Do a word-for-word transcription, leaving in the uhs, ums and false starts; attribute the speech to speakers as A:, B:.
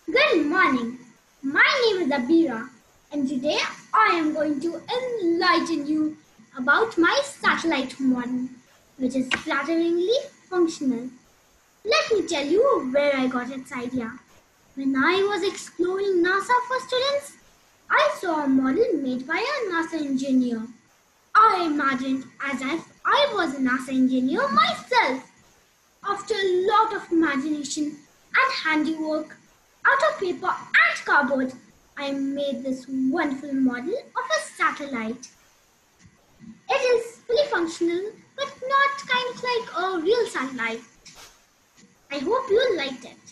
A: Good morning. My name is Abira, and today I am going to enlighten you about my satellite model, which is flatteringly functional. Let me tell you where I got its idea. When I was exploring NASA for students, I saw a model made by a NASA engineer. I imagined as if I was a NASA engineer myself. After a lot of imagination and handiwork, out of paper and cardboard, I made this wonderful model of a satellite. It is fully functional, but not kind of like a real satellite. I hope you liked it.